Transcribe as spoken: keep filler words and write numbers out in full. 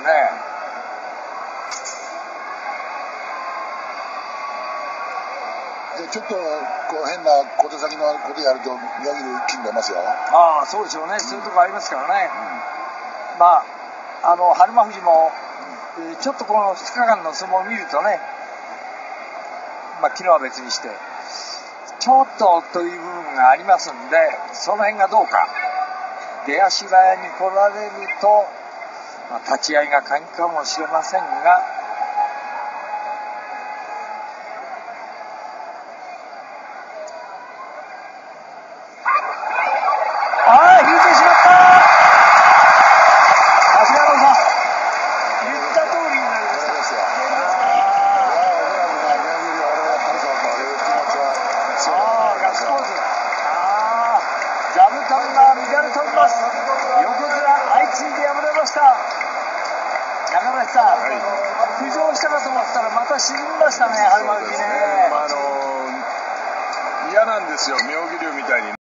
ね。 ちょっとこう変な小手先のことやると妙義龍一気に出ますよ。 ああ、そうでしょうね、そういうとこありますからね。うん、まあ、あの日馬富士も、うん、ちょっとこのふつかかんの相撲を見るとね、まあ昨日は別にしてちょっとという部分がありますんで、その辺がどうか。出足早に来られると、まあ、立ち合いが鍵かもしれませんが、ああ、引いてしまった。長谷川さん、言った通りになりました。ああ、ガッツポーズ。ああ、座布団が乱れ飛びます。横綱相次いで敗れました。中村さん、はい、浮上したかと思ったらまた沈みましたね、日馬富士ね。 まああのー、嫌なんですよ、妙義龍みたいに。